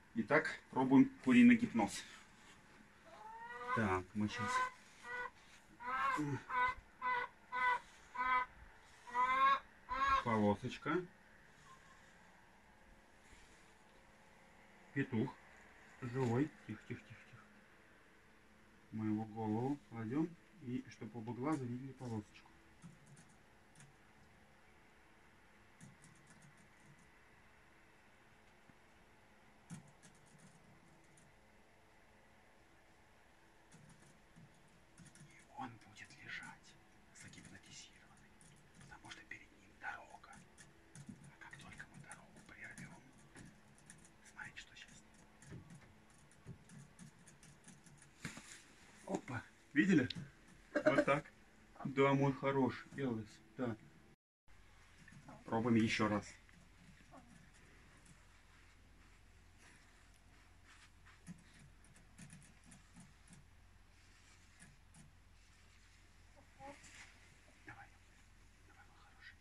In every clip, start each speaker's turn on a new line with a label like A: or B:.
A: Итак, пробуем куриный гипноз. Так, мы сейчас... Полосочка. Петух. Живой. Тихо, тихо, тихо, тихо. Мы его голову кладем, и чтобы оба глаза видели полосочку. И он будет лежать загипнотизированный, потому что перед ним дорога. А как только мы дорогу прервем, знаете, что сейчас? Опа, видели? Вот так. Да, мой хороший, Элвис, да. Пробуем еще раз. Давай, давай, мой хороший.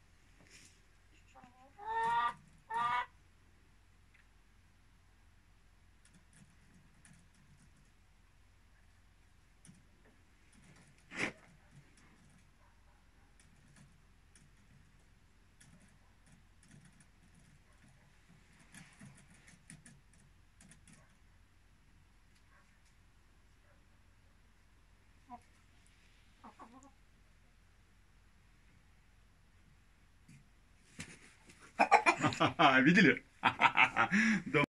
A: Видели?